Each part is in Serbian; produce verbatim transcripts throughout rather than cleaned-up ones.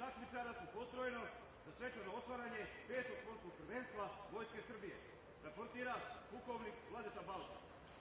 takmičara su postrojeno za svečano otvaranje petog sportskog prvenstva Vojske Srbije. Raportira pukovnik Vladeta Balša.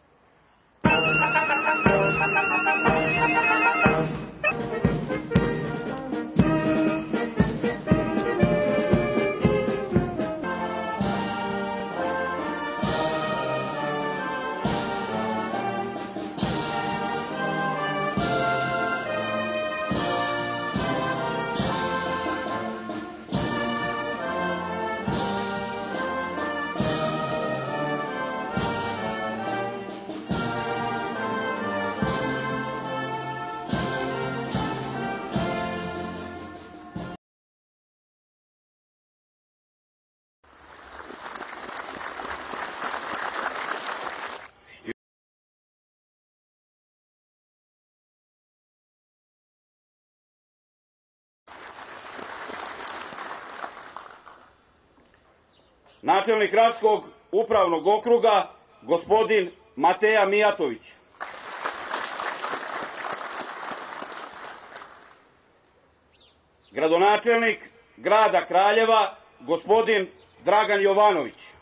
Načelnik Raškog upravnog okruga, gospodin Mateja Mijatović. Gradonačelnik grada Kraljeva, gospodin Dragan Jovanović.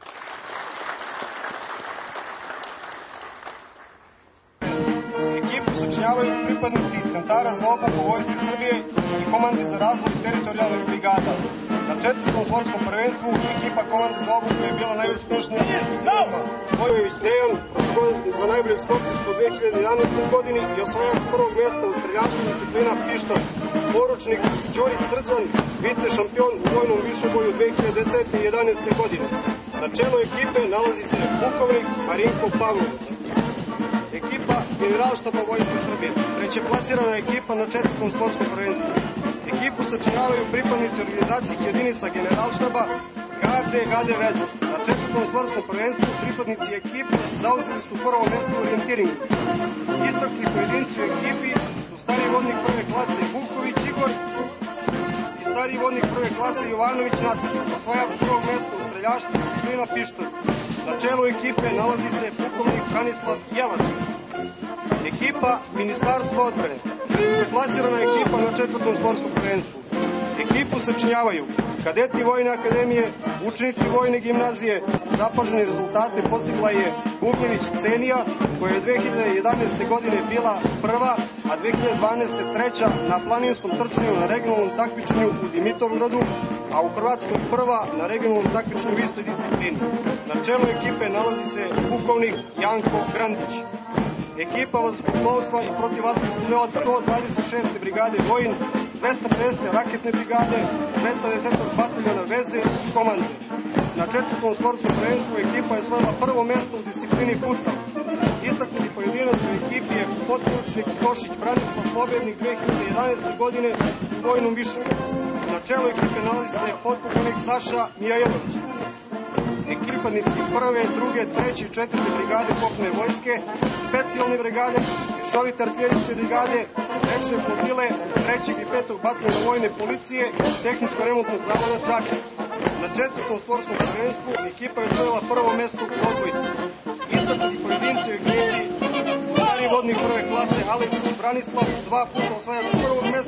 Ekipu sačinjavaju pripadnici centara za obuku Vojske Srbije i komande za razvoj teritorijalnih brigada. Na četvrtom sportskom prvenstvu ekipa komande za obuku je bila najuspješnija. Vojović Dejan za najboljeg sportistu u dve hiljade jedanaestoj godini i osvajač prvog mjesta u streljačkoj disciplina pištolj. Poručnik Ćorić Srđan, vice šampion u vojnom višeboju dve hiljade desete i jedanaeste godine. Na čelu ekipe nalazi se pukovnik Marinko Pavlović. Ekipa Generalštaba Vojske Srbije, treće plasirana ekipa na četvrtom sportskom prvenstvu. Ekipu sačinjavaju pripadnici organizacijskih jedinica Generalštaba, garde, gade veze. Na četvrtom sportskom prvenstvu pripadnici ekipe zauzeli su prvo mjesto u orijentiringu. Istakli pojedinci u ekipi su stariji vodnik prve klase Vuković Igor i stariji vodnik prve klase Jovanović Nataša, osvajač prvog mjesta u streljaštvu disciplina pištolj. Na čelu ekipe nalazi se pukovnik Branislav Jelač. Ekipa Ministarstva odbrane, plasirana ekipa na četvrtom sportskom prvenstvu. Ekipu sačinjavaju kadeti Vojne akademije, učenici Vojne gimnazije. Zapažene rezultate postigla je Bugljević Ksenija, koja je dve hiljade jedanaeste godine bila prva, a dve hiljade dvanaeste treća na planinskom trčanju na regionalnom takmičenju u Dimitrovgradu, a u Hrvatskoj prva na regionalnom takmičenju u istoj disciplini. Na čelu ekipe nalazi se pukovnik Janko Grandić. Ekipa vazduhoplovstva i protivvazdušne sto dvadeset šeste brigade Vojin, dvesta pedesete raketne brigade, dvesta desetog bataljona veze i komande. Na četvrtom sportskom prvenstvu ekipa je osvojila prvo mjesto u disciplini futsal. Istaknuti pojedinac u ekipi je potporučnik Tošić Branislav, pobjednik dve hiljade jedanaeste godine u vojnom višeboju. Na čelu ekipe nalazi se potpukovnik Saša Mijajlović. Ekipadnici prve, druge, treće i četvrte brigade kopnene vojske, specijalne brigade, mješovite artiljerijske brigade, rečne flotile, trećeg i petog bataljona vojne policije i tehničko-remontnog zavoda Čačak. Na četvrtom sportskom prvenstvu ekipa je osvojila prvo mjesto u odbojici. Istaknuti pojedinci u ekipi stari vodnik prve klase Aleksić Branislav, dva puta osvajač prvog mjesta